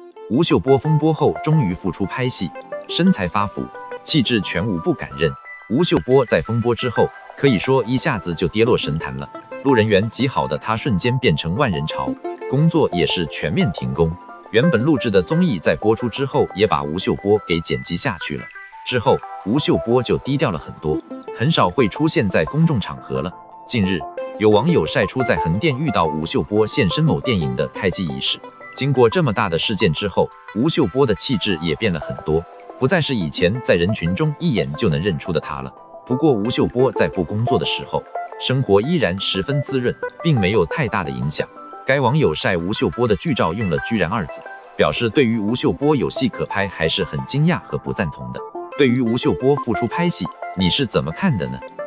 吴秀波风波后终于复出拍戏，身材发福，气质全无不敢认。吴秀波在风波之后，可以说一下子就跌落神坛了。路人缘极好的他瞬间变成万人潮，工作也是全面停工。原本录制的综艺在播出之后，也把吴秀波给剪辑下去了。之后，吴秀波就低调了很多，很少会出现在公众场合了。近日，有网友晒出在横店遇到吴秀波现身某电影的开机仪式。经过这么大的事件之后，吴秀波的气质也变了很多，不再是以前在人群中一眼就能认出的他了。不过吴秀波在不工作的时候，生活依然十分滋润，并没有太大的影响。该网友晒吴秀波的剧照用了居然2字，表示对于吴秀波有戏可拍还是很惊讶和不赞同的。对于吴秀波复出拍戏，你是怎么看的呢？